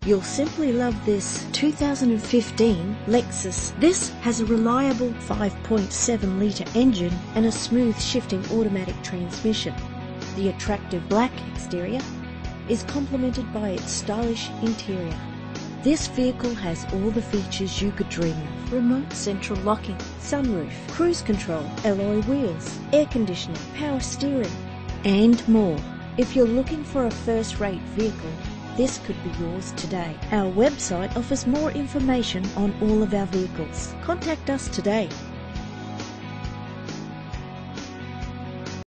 You'll simply love this 2015 Lexus. This has a reliable 5.7-litre engine and a smooth shifting automatic transmission. The attractive black exterior is complemented by its stylish interior. This vehicle has all the features you could dream of: remote central locking, sunroof, cruise control, alloy wheels, air conditioning, power steering, and more. If you're looking for a first-rate vehicle, this could be yours today. Our website offers more information on all of our vehicles. Contact us today.